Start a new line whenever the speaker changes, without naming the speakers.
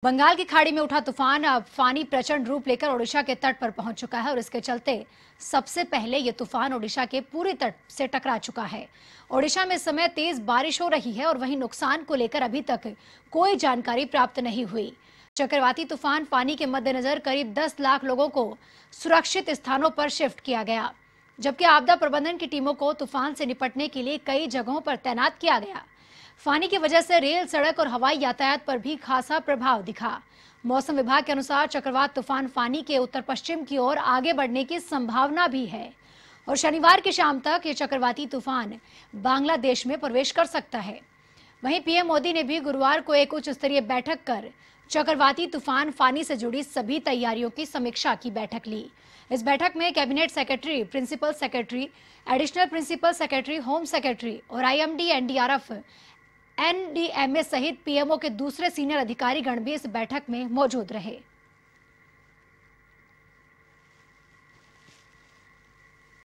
बंगाल की खाड़ी में उठा तूफान अब फानी प्रचंड रूप लेकर ओडिशा के तट पर पहुंच चुका है और इसके चलते सबसे पहले ये तूफान ओडिशा के पूरे तट से टकरा चुका है। ओडिशा में इस समय तेज बारिश हो रही है और वहीं नुकसान को लेकर अभी तक कोई जानकारी प्राप्त नहीं हुई। चक्रवाती तूफान फानी के मद्देनजर करीब 10 लाख लोगों को सुरक्षित स्थानों पर शिफ्ट किया गया, जबकि आपदा प्रबंधन की टीमों को तूफान से निपटने के लिए कई जगहों पर तैनात किया गया। फानी की वजह से रेल, सड़क और हवाई यातायात पर भी खासा प्रभाव दिखा। मौसम विभाग के अनुसार चक्रवात तूफान फानी के उत्तर पश्चिम की ओर आगे बढ़ने की संभावना भी है और शनिवार की शाम तक ये चक्रवाती तूफान बांग्लादेश में प्रवेश कर सकता है। वहीं पीएम मोदी ने भी गुरुवार को एक उच्च स्तरीय बैठक कर चक्रवाती तूफान फानी से जुड़ी सभी तैयारियों की समीक्षा की बैठक ली। इस बैठक में cabinet secretary, principal secretary, additional principal secretary, home secretary और आईएमडी, एनडीआरएफ, एनडीएमए सहित पीएमओ के दूसरे सीनियर अधिकारीगण भी इस बैठक में मौजूद रहे।